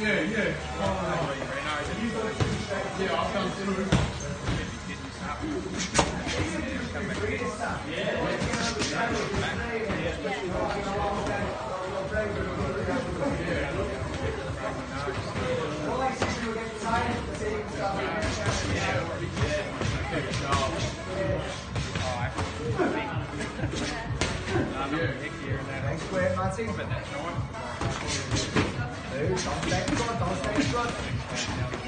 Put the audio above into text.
Yeah, yeah. Yeah, I'll come through. Thanks, Graham, Martin. Don't stay good.